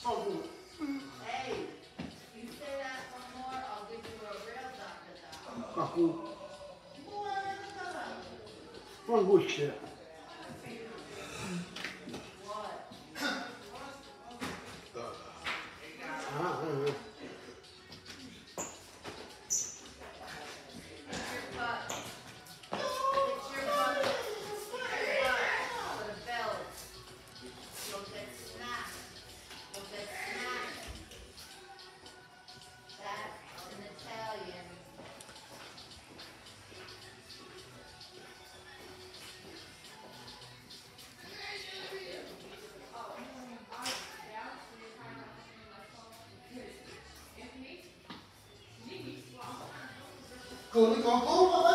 Oh, good. Hey, you say that one more, I'll give you a real Dr. Kaku. What? Manguste. What? Ah, ah, Fix your butt. Fix your butt. Fix your butt. For the belly. You'll get smacked. You'll get smacked. That's an Italian. Cười con cố